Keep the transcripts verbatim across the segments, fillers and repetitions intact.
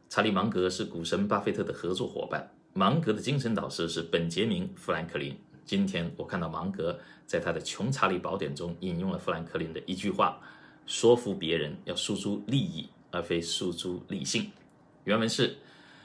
查理·芒格是股神巴菲特的合作伙伴，芒格的精神导师是本杰明·富兰克林。今天我看到芒格在他的《穷查理宝典》中引用了富兰克林的一句话：说服别人要诉诸利益，而非诉诸理性。原文是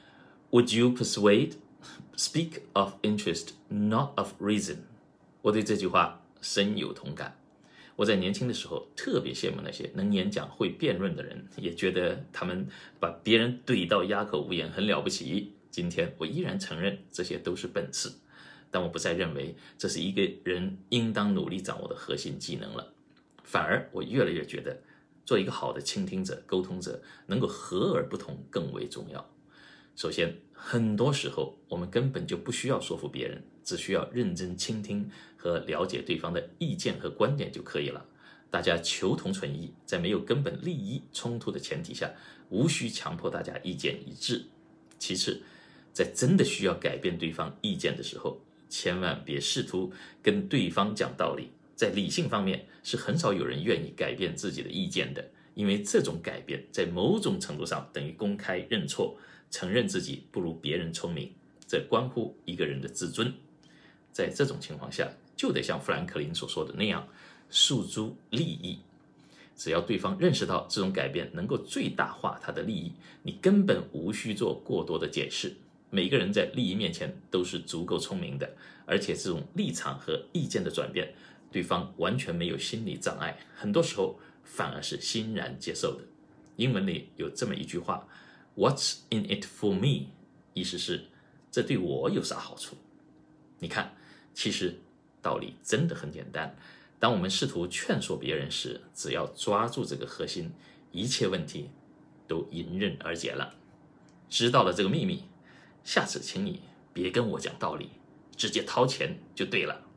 Would you persuade? Speak of interest, not of reason. 我对这句话深有同感。我在年轻的时候特别羡慕那些能演讲会辩论的人，也觉得他们把别人怼到哑口无言很了不起。今天我依然承认这些都是本事，但我不再认为这是一个人应当努力掌握的核心技能了。反而我越来越觉得做一个好的倾听者、沟通者，能够和而不同更为重要。首先，很多时候我们根本就不需要说服别人，只需要认真倾听和了解对方的意见和观点就可以了。大家求同存异，在没有根本利益冲突的前提下，无需强迫大家意见一致。其次，在真的需要改变对方意见的时候，千万别试图跟对方讲道理。在理性方面，是很少有人愿意改变自己的意见的，因为这种改变在某种程度上等于公开认错，承认自己不如别人聪明，这关乎一个人的自尊。在这种情况下，就得像富兰克林所说的那样，诉诸利益。只要对方认识到这种改变能够最大化他的利益，你根本无需做过多的解释。每个人在利益面前都是足够聪明的，而且这种立场和意见的转变，对方完全没有心理障碍，很多时候反而是欣然接受的。英文里有这么一句话 What's in it for me？ 意思是这对我有啥好处？你看，其实道理真的很简单。当我们试图劝说别人时，只要抓住这个核心，一切问题都迎刃而解了。知道了这个秘密，下次请你别跟我讲道理，直接掏钱就对了。